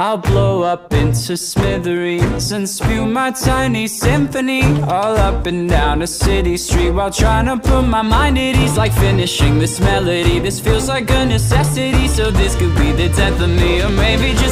I'll blow up into smithereens and spew my tiny symphony all up and down a city street while trying to put my mind at ease. Like finishing this melody, this feels like a necessity. So this could be the death of me, or maybe just